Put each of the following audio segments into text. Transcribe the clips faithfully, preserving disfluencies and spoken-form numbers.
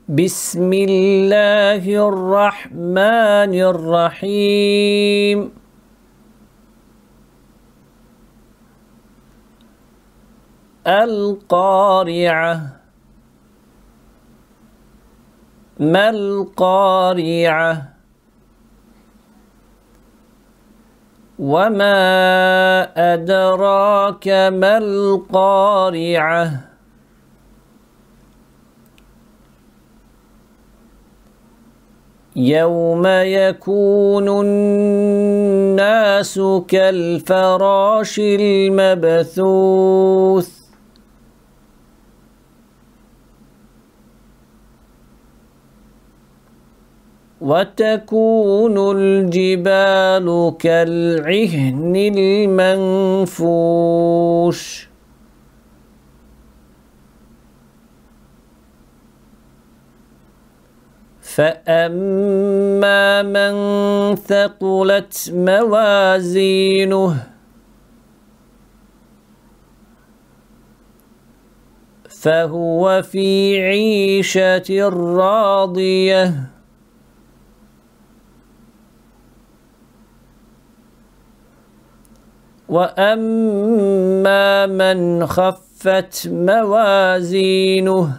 بسم الله الرحمن الرحيم. القارعة. ما القارعة؟ وما أدراك ما القارعة؟ يوم يكون الناس كالفراش المبثوث وتكون الجبال كالعهن المنفوش فأما من ثقلت موازينه فهو في عيشة راضية وأما من خفت موازينه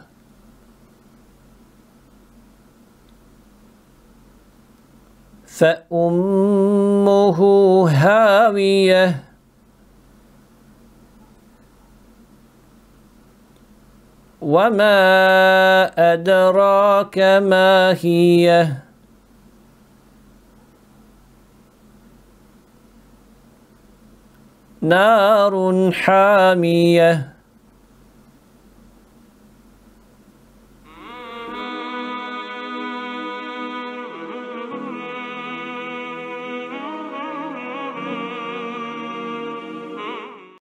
فأمه هاوية وما أدراك ما هي نار حامية